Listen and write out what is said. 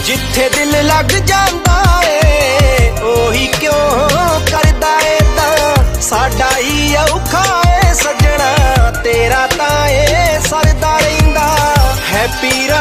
जिथे दिल लग जांदा ए ओही क्यों करदा ए तां साडा ही औखा ए सजना तेरा तां ए सरदा रहिंदा हैप्पी